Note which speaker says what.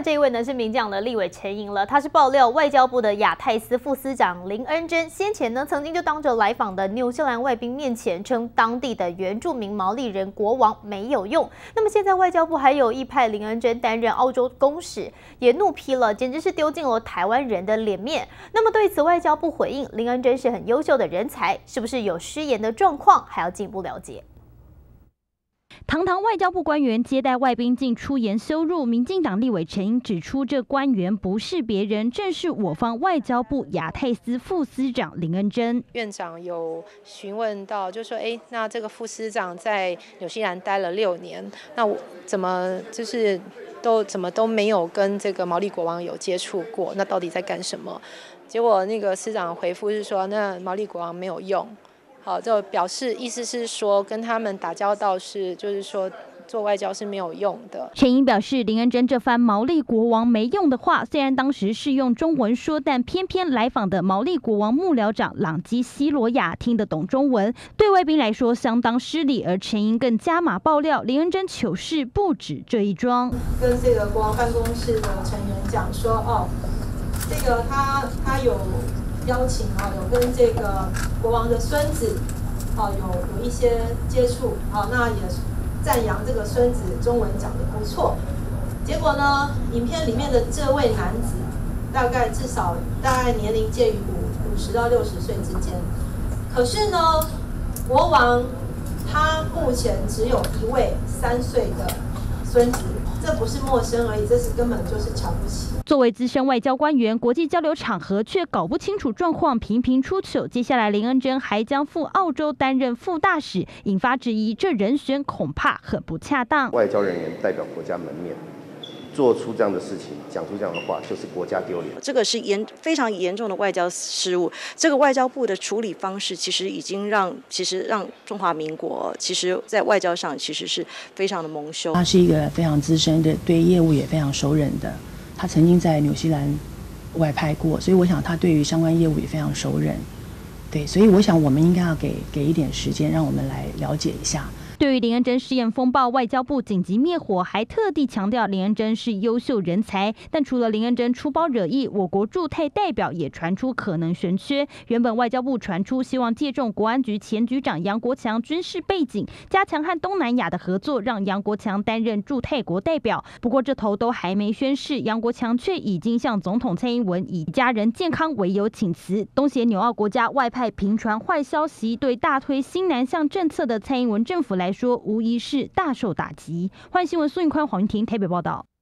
Speaker 1: 这一位呢是民进党的立委陈莹了，他是爆料外交部的亚太司副司长林恩珍，先前呢曾经就当着来访的纽西兰外宾面前称当地的原住民毛利人国王没有用。那么现在外交部还有意派林恩珍担任澳洲公使，也怒批了，简直是丢尽了台湾人的脸面。那么对此外交部回应，林恩珍是很优秀的人才，是不是有失言的状况，还要进一步了解。
Speaker 2: 堂堂外交部官员接待外宾竟出言羞辱，民进党立委陈莹指出，这官员不是别人，正是我方外交部亚太司副司长林恩珍。
Speaker 3: 院长有询问到，就说，那这个副司长在纽西兰待了6年，那我怎么都没有跟这个毛利国王有接触过？那到底在干什么？结果那个司长回复是说，那毛利国王没有用。好，就表示意思是说，跟他们打交道就是说做外交是没有用的。
Speaker 2: 陈莹表示，林恩珍这番毛利国王没用的话，虽然当时是用中文说，但偏偏来访的毛利国王幕僚长朗基西罗亚听得懂中文，对外宾来说相当失礼。而陈莹更加码爆料，林恩珍糗事不止这一桩，
Speaker 4: 跟这个国王办公室的成员讲说，这个他有邀请有跟这个国王的孙子有一些接触那也赞扬这个孙子中文讲得不错。结果呢，影片里面的这位男子大概年龄介于50到60岁之间，可是呢，国王他目前只有一位3岁的孙子，这不是陌生而已，这是根本就是瞧不起。
Speaker 2: 作为资深外交官员，国际交流场合却搞不清楚状况，频频出糗。接下来，林恩珍还将赴澳洲担任副大使，引发质疑，这人选恐怕很不恰当。
Speaker 5: 外交人员代表国家门面，做出这样的事情，讲出这样的话，就是国家丢脸。
Speaker 6: 这个是非常严重的外交失误。这个外交部的处理方式，其实让中华民国，其实在外交上其实是非常的蒙羞。
Speaker 7: 他是一个非常资深的，对业务也非常熟稔的。他曾经在纽西兰外派过，所以我想他对于相关业务也非常熟稔。对，所以我想我们应该要给一点时间，让我们来了解一下。
Speaker 2: 对于林恩珍试验风暴，外交部紧急灭火，还特地强调林恩珍是优秀人才。但除了林恩珍出包惹意，我国驻泰代表也传出可能悬缺。原本外交部传出希望借重国安局前局长杨国强军事背景，加强和东南亚的合作，让杨国强担任驻泰国代表。不过这头都还没宣誓，杨国强却已经向总统蔡英文以家人健康为由请辞。东协纽澳国家外派频传坏消息，对大推新南向政策的蔡英文政府来说，无疑是大受打击。欢迎新闻苏颖宽、黄云婷台北报道。